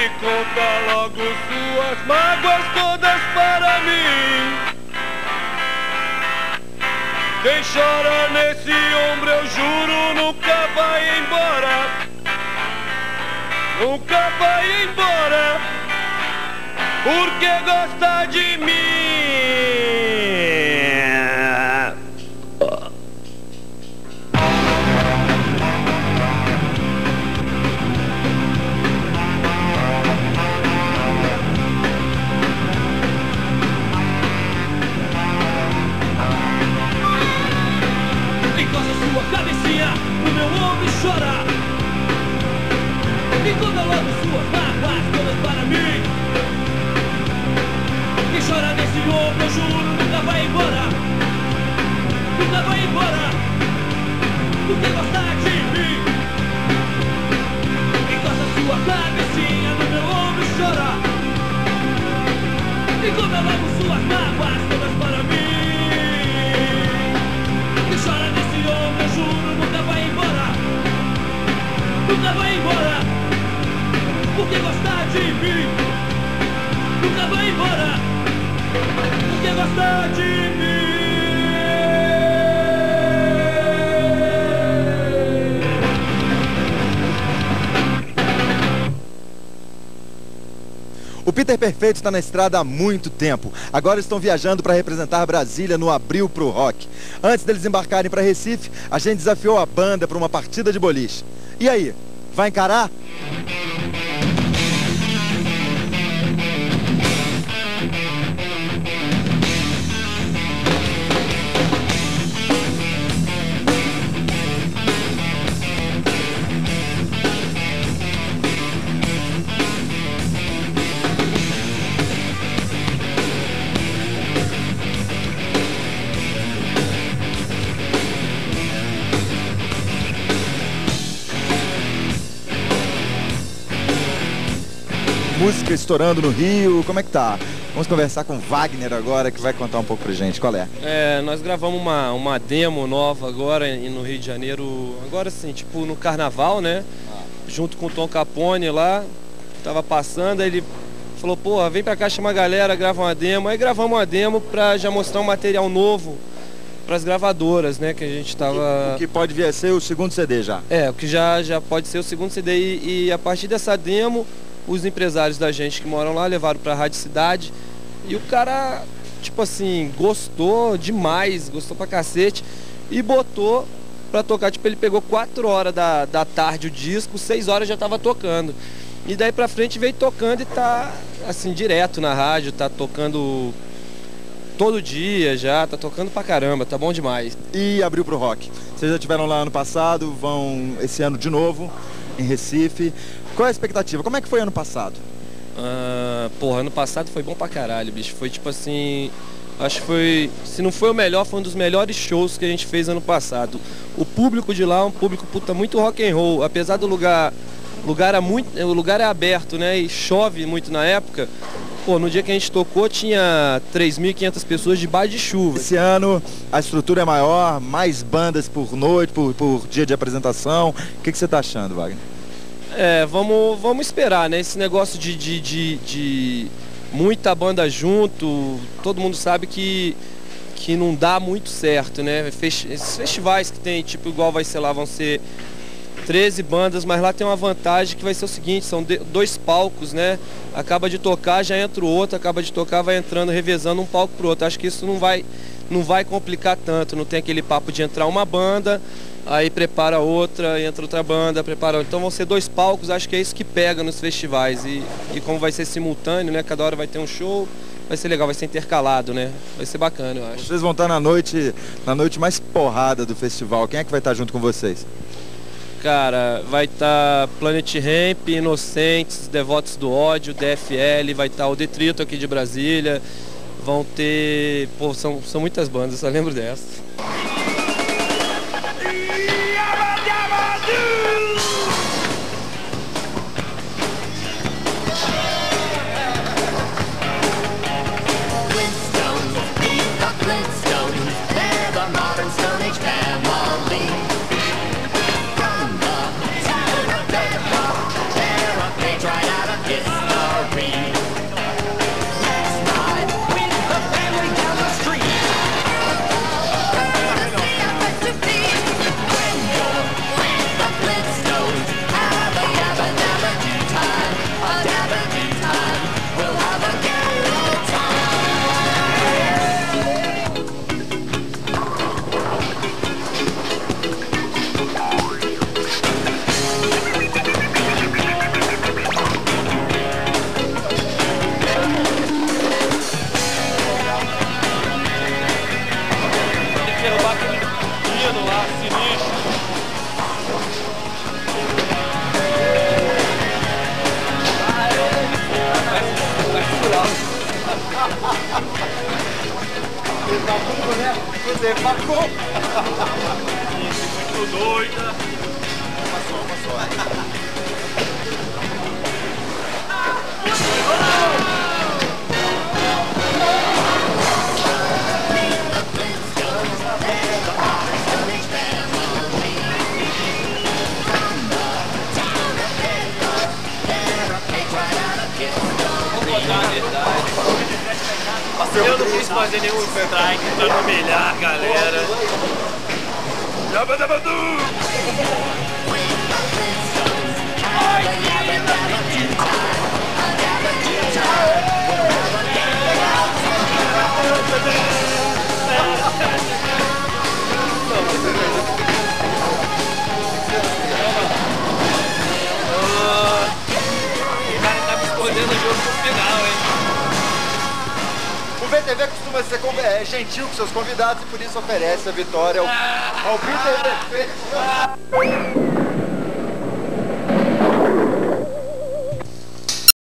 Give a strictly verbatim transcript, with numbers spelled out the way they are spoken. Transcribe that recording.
e conta logo suas mágoas todas para mim. Quem chora nesse ombro, eu juro, nunca vai embora. Nunca vai embora, porque gosta de mim. Encosta sua cabecinha no meu ombro e chora. E conta logo suas mágoas todas para mim. Quem chora nesse ombro, eu juro, nunca vai embora. Nunca vai embora, porque gosta de mim. Encosta sua cabecinha no meu ombro e chora. E conta logo suas mágoas todas para mim. Quem chora nesse ombro, eu juro, nunca vai embora. Nunca vai embora, porque gosta de mim. Nunca vai embora, porque gosta de mim. O Peter Perfeito está na estrada há muito tempo. Agora estão viajando para representar Brasília no Abril pro Rock. Antes deles embarcarem para Recife, a gente desafiou a banda para uma partida de boliche. E aí, vai encarar? Música estourando no Rio, como é que tá? Vamos conversar com o Wagner agora, que vai contar um pouco pra gente, qual é? É, nós gravamos uma, uma demo nova agora no Rio de Janeiro, agora assim, tipo no Carnaval, né? Ah. Junto com o Tom Capone lá, tava passando, aí ele falou, porra, vem pra cá, chama a galera, grava uma demo. Aí gravamos uma demo pra já mostrar um material novo pras gravadoras, né? Que a gente tava... O que pode vir a ser o segundo C D já. É, o que já, já pode ser o segundo C D. E, e a partir dessa demo, os empresários da gente que moram lá levaram pra Rádio Cidade. E o cara, tipo assim, gostou demais, gostou pra cacete. E botou pra tocar, tipo, ele pegou quatro horas da, da tarde o disco, seis horas já tava tocando. E daí pra frente veio tocando e tá, assim, direto na rádio, tá tocando todo dia já, tá tocando pra caramba, tá bom demais. E Abril pro Rock. Vocês já estiveram lá ano passado, vão esse ano de novo, em Recife. Qual é a expectativa? Como é que foi ano passado? Ah, porra, ano passado foi bom pra caralho, bicho. Foi tipo assim, acho que foi, se não foi o melhor, foi um dos melhores shows que a gente fez ano passado. O público de lá é um público, puta, muito rock and roll. Apesar do lugar, lugar é muito, o lugar é aberto, né, e chove muito na época. Pô, no dia que a gente tocou tinha três mil e quinhentas pessoas debaixo de chuva. Esse ano a estrutura é maior, mais bandas por noite, por, por dia de apresentação. O que, que você tá achando, Wagner? É, vamos, vamos esperar, né? Esse negócio de, de, de, de muita banda junto, todo mundo sabe que, que não dá muito certo, né? Esses festivais que tem, tipo, igual vai ser lá, vão ser treze bandas, mas lá tem uma vantagem que vai ser o seguinte, são dois palcos, né? Acaba de tocar, já entra o outro, acaba de tocar, vai entrando, revezando um palco pro outro. Acho que isso não vai, não vai complicar tanto, não tem aquele papo de entrar uma banda, aí prepara outra, entra outra banda, prepara outra. Então vão ser dois palcos, acho que é isso que pega nos festivais. E, e como vai ser simultâneo, né? Cada hora vai ter um show, vai ser legal, vai ser intercalado, né? Vai ser bacana, eu acho. Vocês vão estar na noite, na noite mais porrada do festival. Quem é que vai estar junto com vocês? Cara, vai estar Planet Hemp, Inocentes, Devotos do Ódio, D F L, vai estar o Detrito aqui de Brasília. Vão ter... Pô, são, são muitas bandas, eu só lembro dessa. Right out of this. parkour, né? Você parkour. Muito doida. Passou, passou. Eu não quis fazer nenhum strike pra não humilhar a galera. Jabadabadu! O cara tá me escondendo o jogo pro final, hein? O V T V costuma ser con- é, gentil com seus convidados e por isso oferece a vitória ao, ao V T V.